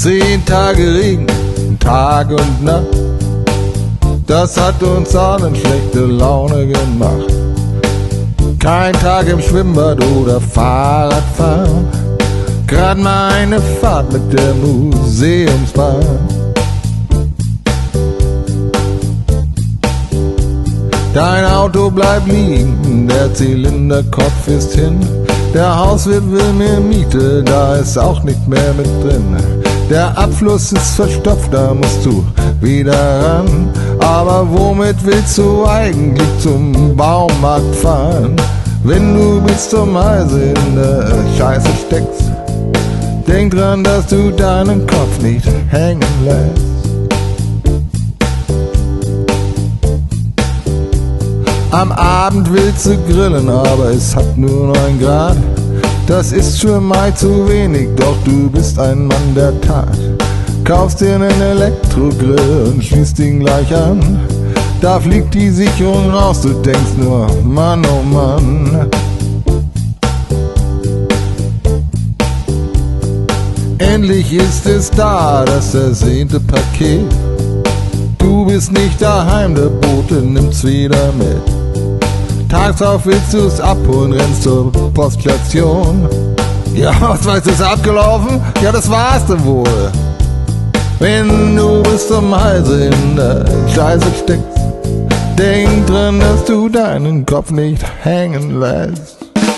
10 Tage Regen, Tag und Nacht, das hat uns allen schlechte Laune gemacht. Kein Tag im Schwimmbad oder Fahrradfahren, grad mal eine Fahrt mit der Museumsbahn. Dein Auto bleibt liegen, der Zylinderkopf ist hin. Der Hauswirt will mehr Miete, da ist auch nicht mehr mit drin. Der Abfluss ist verstopft, da musst du wieder ran. Aber womit willst du eigentlich zum Baumarkt fahren? Wenn du bis zum Hals in der Scheiße steckst, denk dran, dass du deinen Kopf nicht hängen lässt. Am Abend willst du grillen, aber es hat nur 9 Grad. Das ist für Mai zu wenig, doch du bist ein Mann der Tat. Kaufst dir einen Elektrogrill und schließt ihn gleich an. Da fliegt die Sicherung raus, du denkst nur, Mann, oh Mann. Endlich ist es da, das ersehnte Paket. Du bist nicht daheim, der Bote nimmt's wieder mit. Tagsdrauf willst du's abholen, rennst zur Poststation. Ja, was weißt du, ist abgelaufen? Ja, das war's denn wohl. Wenn du bis zum Hals in der Scheiße steckst, denk dran, dass du deinen Kopf nicht hängen lässt.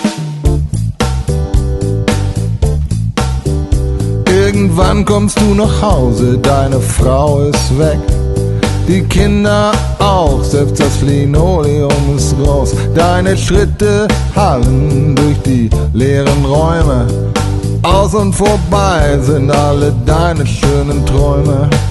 Irgendwann kommst du nach Hause, deine Frau ist weg. Die Kinder auch, selbst das Linoleum ist raus. Deine Schritte hallen durch die leeren Räume. Aus und vorbei sind alle deine schönen Träume.